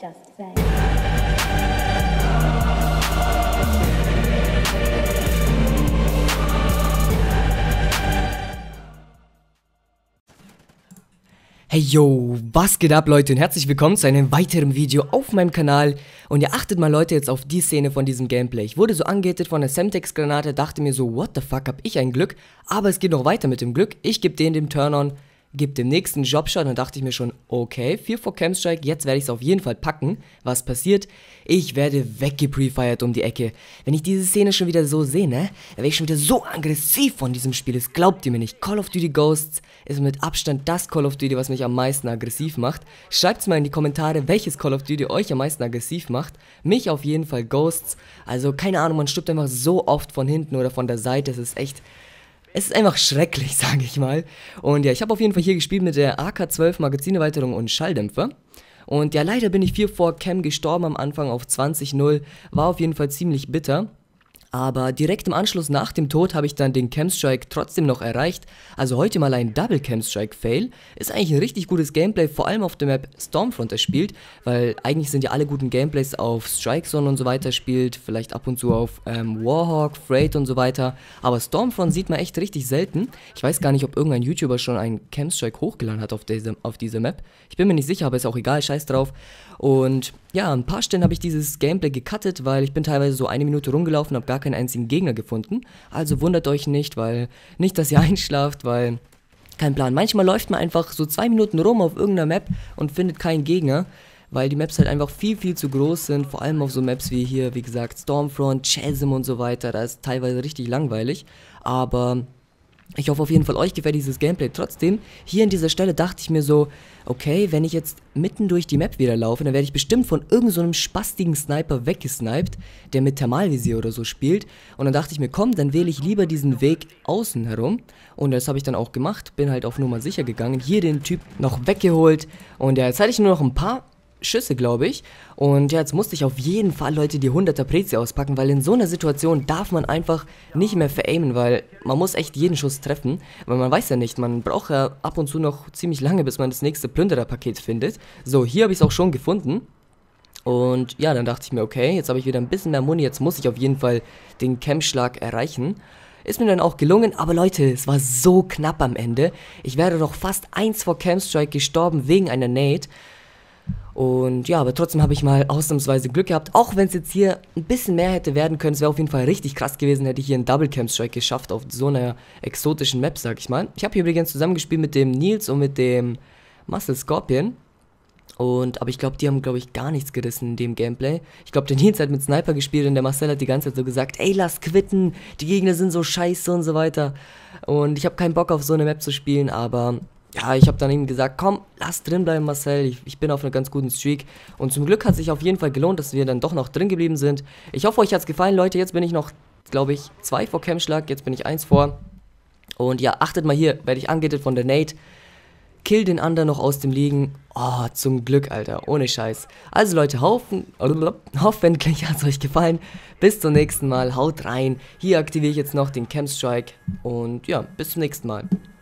Just say. Hey yo, was geht ab Leute und herzlich willkommen zu einem weiteren Video auf meinem Kanal. Und ihr achtet mal Leute jetzt auf die Szene von diesem Gameplay. Ich wurde so angehittet von der Semtex-Granate, dachte mir so, what the fuck, hab ich ein Glück? Aber es geht noch weiter mit dem Glück. Ich gebe den Turn-On, gebe dem nächsten Jobshot und dachte ich mir schon, okay, 4 vor Camstrike, jetzt werde ich es auf jeden Fall packen. Was passiert? Ich werde weggeprefeiert um die Ecke. Wenn ich diese Szene schon wieder so sehe, ne, dann werde ich schon wieder so aggressiv von diesem Spiel. Das glaubt ihr mir nicht. Call of Duty Ghosts ist mit Abstand das Call of Duty, was mich am meisten aggressiv macht. Schreibt's mal in die Kommentare, welches Call of Duty euch am meisten aggressiv macht. Mich auf jeden Fall Ghosts. Also keine Ahnung, man stirbt einfach so oft von hinten oder von der Seite. Es ist einfach schrecklich, sage ich mal. Und ja, ich habe auf jeden Fall hier gespielt mit der AK-12 Magazinerweiterung und Schalldämpfer. Und ja, leider bin ich 4 vor Cam gestorben am Anfang auf 20-0. War auf jeden Fall ziemlich bitter. Aber direkt im Anschluss nach dem Tod habe ich dann den Camstrike trotzdem noch erreicht. Also heute mal ein Double Camstrike Fail. Ist eigentlich ein richtig gutes Gameplay, vor allem auf der Map Stormfront erspielt. Weil eigentlich sind ja alle guten Gameplays auf Strikezone und so weiter spielt. Vielleicht ab und zu auf Warhawk, Freight und so weiter. Aber Stormfront sieht man echt richtig selten. Ich weiß gar nicht, ob irgendein YouTuber schon einen Camstrike hochgeladen hat auf diese Map. Ich bin mir nicht sicher, aber ist auch egal, scheiß drauf. Und ja, an ein paar Stellen habe ich dieses Gameplay gecuttet, weil ich bin teilweise so 1 Minute rumgelaufen und habe gar keinen einzigen Gegner gefunden. Also wundert euch nicht, weil nicht, dass ihr einschlaft, weil kein Plan. Manchmal läuft man einfach so 2 Minuten rum auf irgendeiner Map und findet keinen Gegner, weil die Maps halt einfach viel zu groß sind. Vor allem auf so Maps wie hier, wie gesagt, Stormfront, Chasm und so weiter. Da ist teilweise richtig langweilig, aber ich hoffe auf jeden Fall, euch gefällt dieses Gameplay trotzdem. Hier an dieser Stelle dachte ich mir so, okay, wenn ich jetzt mitten durch die Map wieder laufe, dann werde ich bestimmt von irgend so einem spastigen Sniper weggesniped, der mit Thermalvisier oder so spielt. Und dann dachte ich mir, komm, dann wähle ich lieber diesen Weg außen herum. Und das habe ich dann auch gemacht, bin halt auf Nummer sicher gegangen, hier den Typ noch weggeholt. Und ja, jetzt hatte ich nur noch ein paar Schüsse, glaube ich. Und ja, jetzt musste ich auf jeden Fall, Leute, die 100er Prezi auspacken, weil in so einer Situation darf man einfach nicht mehr veraimen, weil man muss echt jeden Schuss treffen, weil man weiß ja nicht, man braucht ja ab und zu noch ziemlich lange, bis man das nächste Plündererpaket findet. So, hier habe ich es auch schon gefunden. Und ja, dann dachte ich mir, okay, jetzt habe ich wieder ein bisschen mehr Muni, jetzt muss ich auf jeden Fall den Camschlag erreichen. Ist mir dann auch gelungen, aber Leute, es war so knapp am Ende. Ich wäre doch fast 1 vor Camstrike gestorben wegen einer Nade. Und ja, aber trotzdem habe ich mal ausnahmsweise Glück gehabt, auch wenn es jetzt hier ein bisschen mehr hätte werden können. Es wäre auf jeden Fall richtig krass gewesen, hätte ich hier einen Double Camstrike geschafft auf so einer exotischen Map, sag ich mal. Ich habe hier übrigens zusammengespielt mit dem Nils und mit dem Muscle Scorpion. Aber ich glaube, die haben, gar nichts gerissen in dem Gameplay. Ich glaube, der Nils hat mit Sniper gespielt und der Marcel hat die ganze Zeit so gesagt, ey, lass quitten, die Gegner sind so scheiße und so weiter. Und ich habe keinen Bock auf so eine Map zu spielen, aber ja, ich habe dann ihm gesagt, komm, lass drin bleiben, Marcel, ich bin auf einer ganz guten Streak. Und zum Glück hat sich auf jeden Fall gelohnt, dass wir dann doch noch drin geblieben sind. Ich hoffe, euch hat es gefallen, Leute. Jetzt bin ich noch, glaube ich, 2 vor Camschlag, jetzt bin ich 1 vor. Und ja, achtet mal hier, werde ich angehittet von der Nade. Kill den anderen noch aus dem Liegen. Oh, zum Glück, Alter, ohne Scheiß. Also Leute, hoffentlich hat es euch gefallen. Bis zum nächsten Mal, haut rein. Hier aktiviere ich jetzt noch den Camstrike. Und ja, bis zum nächsten Mal.